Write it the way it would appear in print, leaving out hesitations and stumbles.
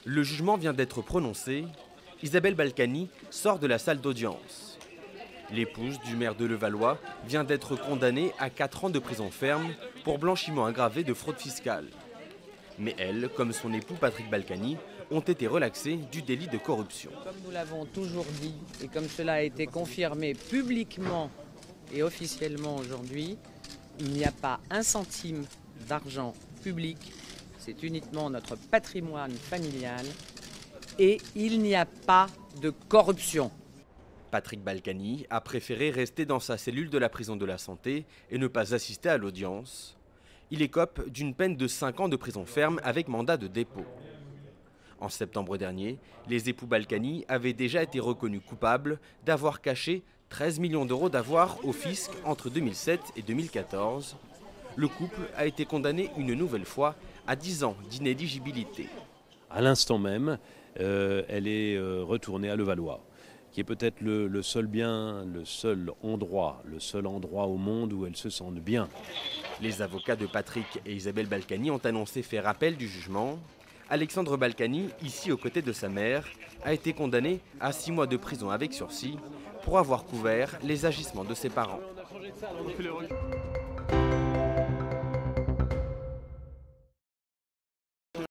Le jugement vient d'être prononcé. Isabelle Balkany sort de la salle d'audience. L'épouse du maire de Levallois vient d'être condamnée à 4 ans de prison ferme pour blanchiment aggravé de fraude fiscale. Mais elle, comme son époux Patrick Balkany, ont été relaxés du délit de corruption. Comme nous l'avons toujours dit et comme cela a été confirmé publiquement et officiellement aujourd'hui, il n'y a pas un centime d'argent public, c'est uniquement notre patrimoine familial et il n'y a pas de corruption. Patrick Balkany a préféré rester dans sa cellule de la prison de la Santé et ne pas assister à l'audience. Il écope d'une peine de 5 ans de prison ferme avec mandat de dépôt. En septembre dernier, les époux Balkany avaient déjà été reconnus coupables d'avoir caché 13 millions d'euros d'avoirs au fisc entre 2007 et 2014. Le couple a été condamné une nouvelle fois à 10 ans d'inéligibilité. À l'instant même, elle est retournée à Levallois, qui est peut-être le seul bien, le seul endroit au monde où elle se sente bien. Les avocats de Patrick et Isabelle Balkany ont annoncé faire appel du jugement. Alexandre Balkany, ici aux côtés de sa mère, a été condamné à 6 mois de prison avec sursis pour avoir couvert les agissements de ses parents.